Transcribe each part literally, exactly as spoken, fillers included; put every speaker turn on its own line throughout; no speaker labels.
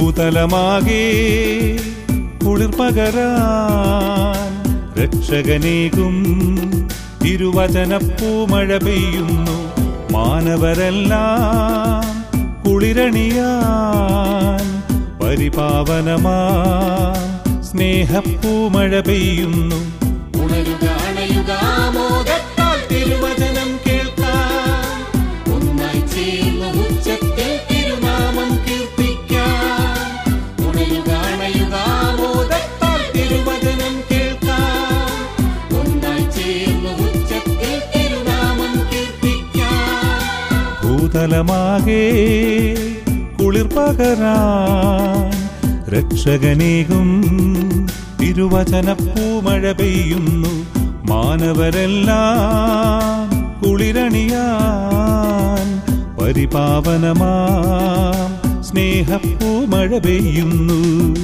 ഭൂതലമാകെ കുളിർപകരാൻ രക്ഷകനേകും തിരുവചനപ്പൂമഴ പെയ്യുന്നു. മാനവരെല്ലാം കുളിരണിയാൻ പരിപാവനമാ സ്നേഹപ്പൂമഴ പെയ്യുന്നു. തിരുവചനം കേൾക്കാം, ഒന്നായി ചേർന്ന് ഉച്ചത്തിൽ തിരുനാമം കീർത്തിക്കാം. ഉണരുകാണയുകാമോദത്താൽ തിരുവചനം കേൾക്കാം, ഒന്നായി ചേർന്ന് ഉച്ചത്തിൽ തിരുനാമം കീർത്തിക്കാം. ഭൂതലമാകെ കുളിർപകരാൻ രക്ഷകനേകും തിരുവചനപ്പൂമഴ പെയ്യുന്നു. മാനവരെല്ലാം കുളിരണിയാൻ പരിപാവനമാം സ്നേഹപ്പൂമഴ പെയ്യുന്നു.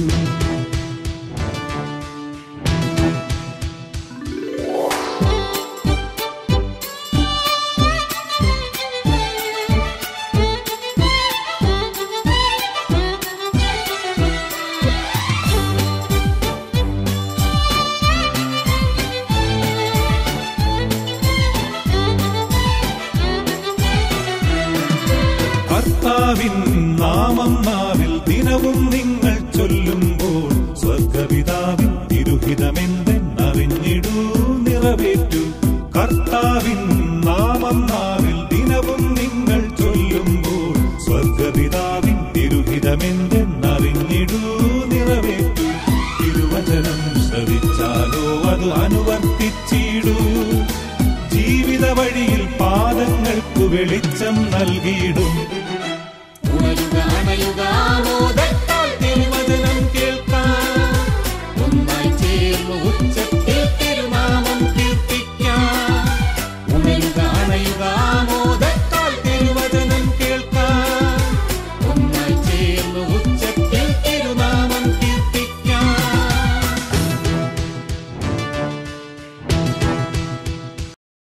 കർത്താവിൻ നാമം നാവിൽ ദിനവും നിങ്ങൾ ചൊല്ലുമ്പോൾ സ്വർഗപിതാവിൻ തിരുഹിതമെന്തെന്നറിഞ്ഞിടൂ നിറവേറ്റു. കർത്താവിൻ നാമം നാവിൽ ദിനവും നിങ്ങൾ ചൊല്ലുമ്പോൾ സ്വർഗപിതാവിൻ തിരുഹിതമെന്തെന്നറിഞ്ഞിടൂ നിറവേറ്റു. തിരുവചനം ശ്രവിച്ചാലോ അത് അനുവർത്തിച്ചിടൂ. ജീവിത വഴിയിൽ പാദങ്ങൾക്കു വെളിച്ചം നൽകിയിടും.
ഉണരുക അണയുക